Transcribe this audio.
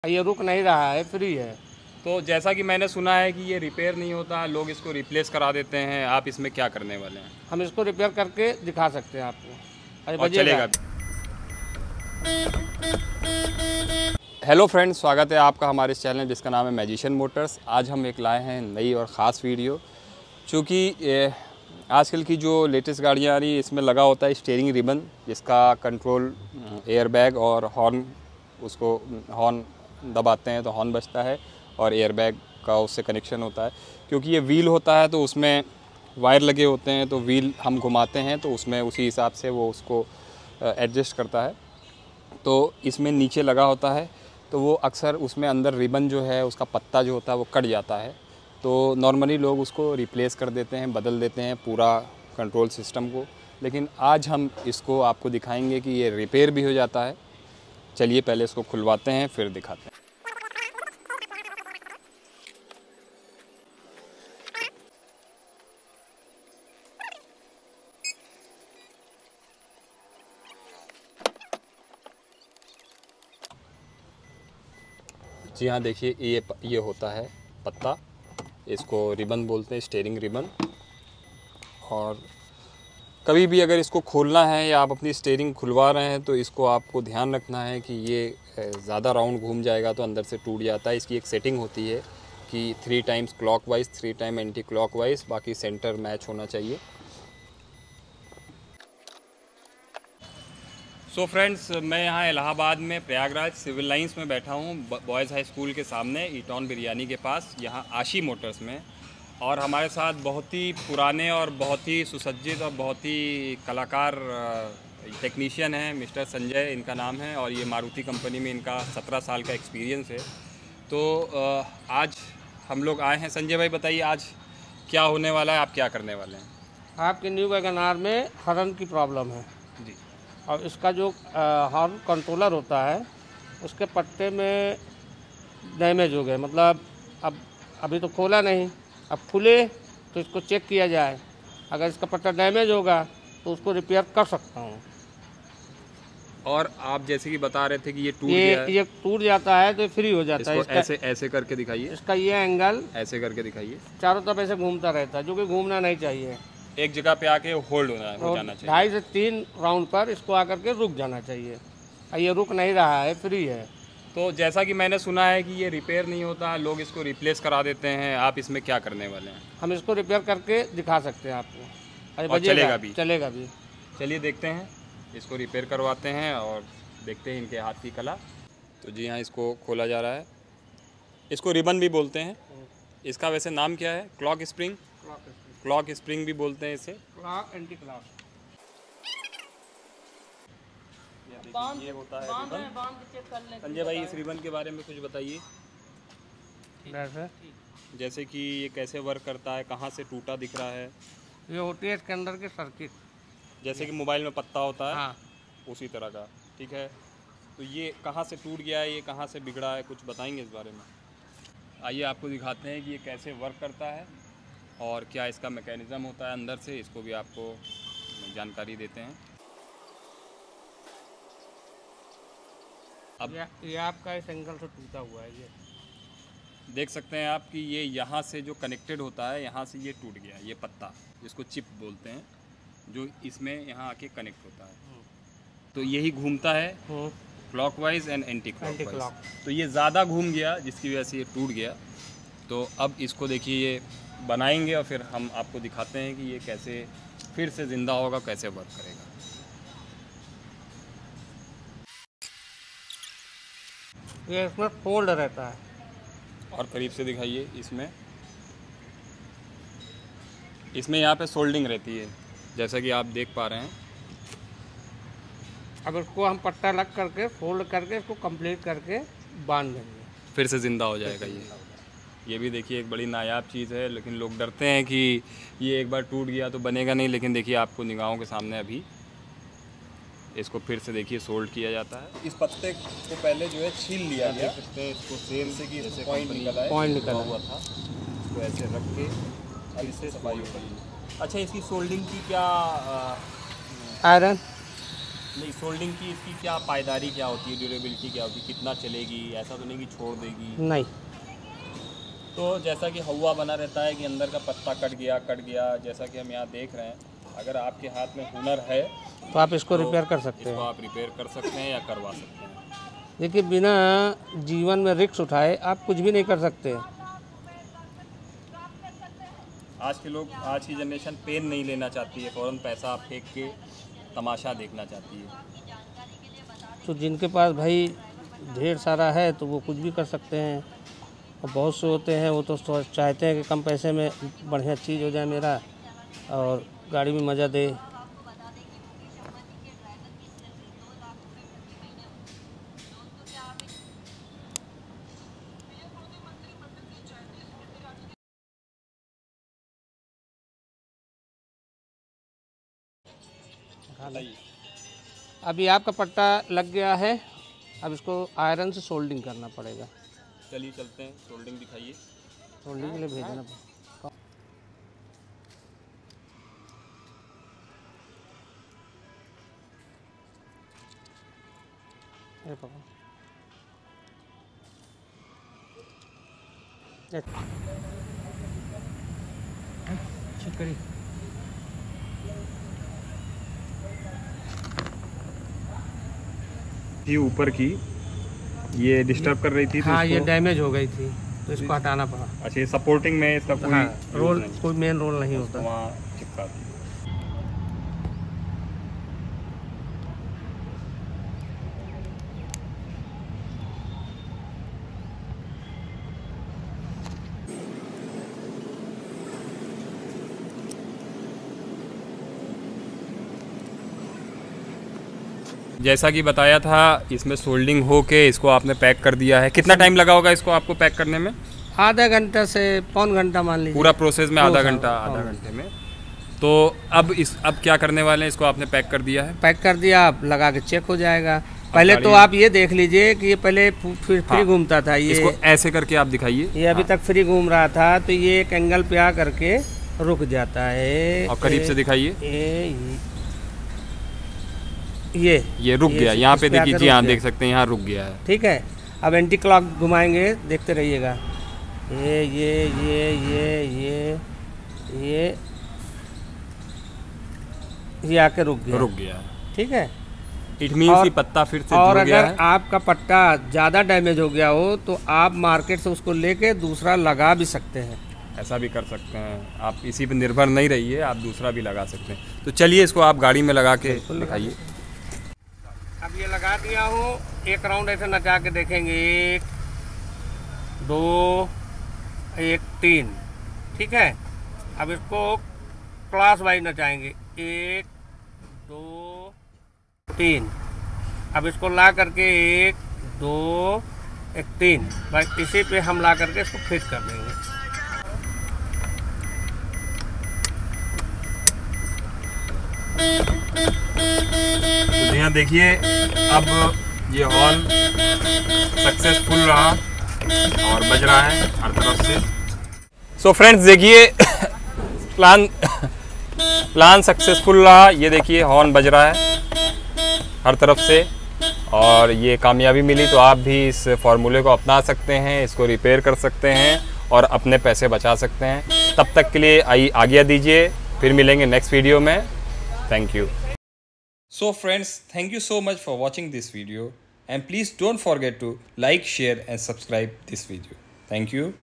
ये रुक नहीं रहा है, फ्री है। तो जैसा कि मैंने सुना है कि ये रिपेयर नहीं होता, लोग इसको रिप्लेस करा देते हैं, आप इसमें क्या करने वाले हैं? हम इसको रिपेयर करके दिखा सकते हैं आपको। अरे और बजिएगा। चलेगा भी। हेलो फ्रेंड्स, स्वागत है आपका हमारे इस चैनल जिसका नाम है मैजिशियन मोटर्स। आज हम एक लाए हैं नई और ख़ास वीडियो, चूँकि आजकल की जो लेटेस्ट गाड़ियाँ आ रही है इसमें लगा होता है स्टीयरिंग रिबन, जिसका कंट्रोल एयरबैग और हॉर्न, उसको हॉर्न दबाते हैं तो हॉर्न बजता है और एयरबैग का उससे कनेक्शन होता है। क्योंकि ये व्हील होता है तो उसमें वायर लगे होते हैं, तो व्हील हम घुमाते हैं तो उसमें उसी हिसाब से वो उसको एडजस्ट करता है। तो इसमें नीचे लगा होता है तो वो अक्सर उसमें अंदर रिबन जो है उसका पत्ता जो होता है वो कट जाता है, तो नॉर्मली लोग उसको रिप्लेस कर देते हैं, बदल देते हैं पूरा कंट्रोल सिस्टम को। लेकिन आज हम इसको आपको दिखाएंगे कि ये रिपेयर भी हो जाता है। चलिए पहले इसको खुलवाते हैं फिर दिखाते हैं। जी हाँ, देखिए ये होता है पत्ता, इसको रिबन बोलते हैं, स्टीयरिंग रिबन। और कभी भी अगर इसको खोलना है या आप अपनी स्टीयरिंग खुलवा रहे हैं तो इसको आपको ध्यान रखना है कि ये ज़्यादा राउंड घूम जाएगा तो अंदर से टूट जाता है। इसकी एक सेटिंग होती है कि 3 times clockwise 3 time anti clockwise, बाकी सेंटर मैच होना चाहिए। सो फ्रेंड्स, मैं यहाँ इलाहाबाद में प्रयागराज सिविल लाइंस में बैठा हूँ, बॉयज़ हाई स्कूल के सामने ईटॉन बिरयानी के पास, यहाँ आशी मोटर्स में। और हमारे साथ बहुत ही पुराने और बहुत ही सुसज्जित और बहुत ही कलाकार टेक्नीशियन हैं, मिस्टर संजय इनका नाम है। और ये मारुति कंपनी में इनका 17 साल का एक्सपीरियंस है। तो आज हम लोग आए हैं। संजय भाई बताइए आज क्या होने वाला है, आप क्या करने वाले हैं? आपके न्यू वैगनआर में हॉर्न की प्रॉब्लम है जी। और इसका जो हॉर्न कंट्रोलर होता है उसके पट्टे में डैमेज हो गए। मतलब अब अभी तो खोला नहीं, अब खुले तो इसको चेक किया जाए। अगर इसका पट्टा डैमेज होगा तो उसको रिपेयर कर सकता हूँ। और आप जैसे कि बता रहे थे कि ये टूट गया है। ये टूट जाता है तो फ्री हो जाता है। इसको ऐसे ऐसे करके दिखाइए, इसका ये एंगल ऐसे करके दिखाइए। चारों तरफ ऐसे घूमता रहता है, जो कि घूमना नहीं चाहिए। एक जगह पे आके होल्ड हो जाना चाहिए। 2.5 से 3 राउंड पर इसको आकर के रुक जाना चाहिए। ये रुक नहीं रहा है, फ्री है। तो जैसा कि मैंने सुना है कि ये रिपेयर नहीं होता, लोग इसको रिप्लेस करा देते हैं, आप इसमें क्या करने वाले हैं? हम इसको रिपेयर करके दिखा सकते हैं आपको। अरे और चलेगा भी? चलेगा भी। चलिए देखते हैं, इसको रिपेयर करवाते हैं और देखते हैं इनके हाथ की कला। तो जी हाँ, इसको खोला जा रहा है। इसको रिबन भी बोलते हैं। इसका वैसे नाम क्या है? Clock spring. क्लॉक स्प्रिंग भी बोलते हैं इसे। Clock anti clock. ये होता है रिबन। संजय भाई इस रिबन के बारे में कुछ बताइए। जैसे कि ये कैसे वर्क करता है, कहाँ से टूटा दिख रहा है? ये होती है इसके अंदर की सर्किट, जैसे कि मोबाइल में पत्ता होता है। हाँ, उसी तरह का। ठीक है, तो ये कहाँ से टूट गया है, ये कहाँ से बिगड़ा है, कुछ बताएंगे इस बारे में? आइए आपको दिखाते हैं कि ये कैसे वर्क करता है और क्या इसका मैकेनिज़्म होता है अंदर से, इसको भी आपको जानकारी देते हैं। अब ये आपका इस एंगल से टूटा हुआ है। ये देख सकते हैं आप कि ये यहाँ से जो कनेक्टेड होता है, यहाँ से ये टूट गया, ये पत्ता जिसको चिप बोलते हैं, जो इसमें यहाँ आके कनेक्ट होता है। तो यही घूमता है क्लॉकवाइज एंड एंटी क्लॉकवाइज। तो ये ज़्यादा घूम गया जिसकी वजह से ये टूट गया। तो अब इसको देखिए ये बनाएंगे और फिर हम आपको दिखाते हैं कि ये कैसे फिर से ज़िंदा होगा, कैसे वर्क करेगा। ये इसमें फोल्ड रहता है। और करीब से दिखाइए। इसमें यहाँ पे सोल्डिंग रहती है, जैसा कि आप देख पा रहे हैं। अब इसको हम पट्टा लग करके फोल्ड करके इसको कंप्लीट करके बांध देंगे, फिर से ज़िंदा हो जाएगा ये भी देखिए एक बड़ी नायाब चीज़ है। लेकिन लोग डरते हैं कि ये एक बार टूट गया तो बनेगा नहीं, लेकिन देखिए आपको निगाहों के सामने अभी इसको फिर से देखिए सोल्ड किया जाता है। इस पत्ते को पहले जो है छील लिया गया, देख सकते हैं इसको सेम से कि इससे पॉइंट निकला हुआ था, इसको ऐसे रख के अब इससे सफाई हो रही है। अच्छा, इसकी सोल्डिंग की क्या आयरन नहीं, सोल्डिंग की इसकी क्या पायदारी क्या होती है, ड्यूरेबिलिटी क्या होती है, कितना चलेगी? ऐसा तो नहीं कि छोड़ देगी? नहीं, तो जैसा कि हवा बना रहता है कि अंदर का पत्ता कट गया, जैसा कि हम यहाँ देख रहे हैं, अगर आपके हाथ में हुनर है तो आप इसको रिपेयर कर सकते इसको हैं। आप रिपेयर कर सकते हैं या करवा सकते हैं। देखिए, बिना जीवन में रिस्क उठाए आप कुछ भी नहीं कर सकते। आज के लोग, आज की जनरेशन पेन नहीं लेना चाहती है, फ़ौरन पैसा फेंक के तमाशा देखना चाहती है। तो जिनके पास भाई ढेर सारा है तो वो कुछ भी कर सकते हैं, और बहुत से होते हैं वो तो चाहते हैं कि कम पैसे में बढ़िया चीज़ हो जाए मेरा और गाड़ी में मज़ा दे। अभी आपका पट्टा लग गया है, अब इसको आयरन से सोल्डिंग करना पड़ेगा। चलिए चलते हैं, सोल्डिंग दिखाइए। सोल्डिंग के लिए भेजना पड़ेगा। ये पकड़ो। चेक करिए। थी ऊपर की, ये डिस्टर्ब कर रही थी, तो हाँ, ये इसको, डैमेज हो गई थी तो इसको हटाना पड़ा। अच्छा, ये सपोर्टिंग में इसका कोई हाँ, यूज़ रोल नहीं, कोई मेन रोल नहीं होता। वहाँ चिपका दी। जैसा कि बताया था, इसमें सोल्डिंग हो के इसको आपने पैक कर दिया है। कितना टाइम लगा होगा इसको आपको पैक करने में? आधा घंटा से पौन घंटा मान लीजिए। पूरा प्रोसेस में आधा घंटा, हाँ। आधा घंटे में। तो अब क्या करने वाले हैं? इसको आपने पैक कर दिया है। पैक कर दिया, आप लगा के चेक हो जाएगा। पहले तो आप ये देख लीजिए कि ये पहले फ्री घूमता था, ये इसको ऐसे करके आप दिखाइए। ये अभी तक फ्री घूम रहा था, तो ये एक एंगल पे आ करके रुक जाता है। और करीब से दिखाइए। ये रुक गया, यहाँ पे देखिए जी, हाँ देख सकते हैं, यहाँ रुक गया है। ठीक है, अब एंटी क्लॉक घुमाएंगे, देखते रहिएगा। ये आके रुक गया। ठीक है, इट मीन्स कि पत्ता फिर से और जुड़ गया अगर है। आपका पट्टा ज़्यादा डैमेज हो गया हो तो आप मार्केट से उसको लेके दूसरा लगा भी सकते हैं। ऐसा भी कर सकते हैं आप, इसी पे निर्भर नहीं रहिए, आप दूसरा भी लगा सकते हैं। तो चलिए इसको आप गाड़ी में लगा के दिखाइए। अब ये लगा दिया हूँ, एक राउंड ऐसे नचा के देखेंगे। 1 2 1 3। ठीक है, अब इसको क्लास वाइज नचाएंगे। 1 2 3। अब इसको ला करके 1 2 1 3, बस इसी पे हम ला करके इसको फिट कर देंगे। तो यहाँ देखिए, अब ये हॉर्न सक्सेसफुल रहा और बज रहा है हर तरफ से। सो फ्रेंड्स देखिए, प्लान सक्सेसफुल रहा। ये देखिए हॉर्न बज रहा है हर तरफ से और ये कामयाबी मिली। तो आप भी इस फार्मूले को अपना सकते हैं, इसको रिपेयर कर सकते हैं और अपने पैसे बचा सकते हैं। तब तक के लिए आज्ञा दीजिए, फिर मिलेंगे नेक्स्ट वीडियो में। Thank you. So friends, thank you so much for watching this video and please don't forget to like, share and subscribe this video. Thank you.